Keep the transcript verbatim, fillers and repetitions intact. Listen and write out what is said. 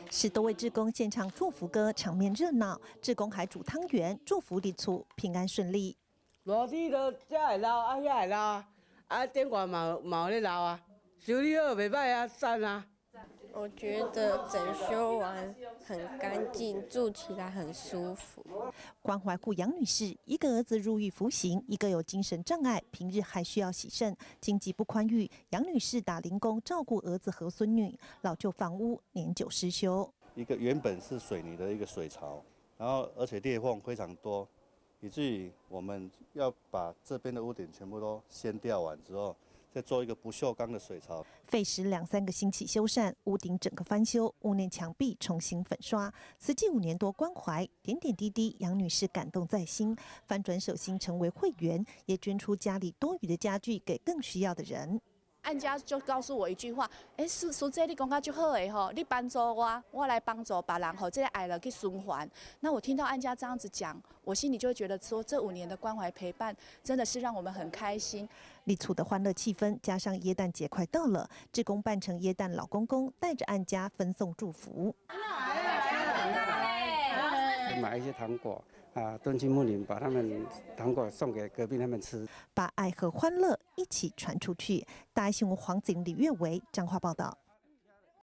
十多位志工现场祝福歌，场面热闹。志工还煮汤圆，祝福立厝平安顺利。 热天都遮会流，啊遐会流啊，啊顶外嘛嘛有咧流啊，修理好袂歹啊，赞啊！ 我觉得整修完很干净，住起来很舒服。 关怀户杨女士，一个儿子入狱服刑，一个有精神障碍，平日还需要洗肾，经济不宽裕。杨女士打零工照顾儿子和孙女，老旧房屋年久失修。 一个原本是水泥的一个水槽，然后而且裂缝非常多，以至于我们要把这边的屋顶全部都掀掉完之后。 再做一个不锈钢的水槽， 费时两三个星期修缮，屋顶整个翻修，屋内墙壁重新粉刷。慈济五年多关怀，点点滴滴，杨女士感动在心，翻转手心成为会员，也捐出家里多余的家具给更需要的人。 案家就告诉我一句话：“哎，苏苏姐，你讲到就好的吼，你帮助我，我来帮助别人，吼，这个爱了去循环。”那我听到案家这样子讲，我心里就会觉得说，这五年的关怀陪伴，真的是让我们很开心。 立厝的欢乐气氛，加上耶诞节快到了，志工扮成耶诞老公公，带着案家分送祝福。 买一些糖果啊，敦亲睦邻，把他们糖果送给隔壁他们吃， 把爱和欢乐一起传出去。大爱新闻黄景、李月维彰化报道。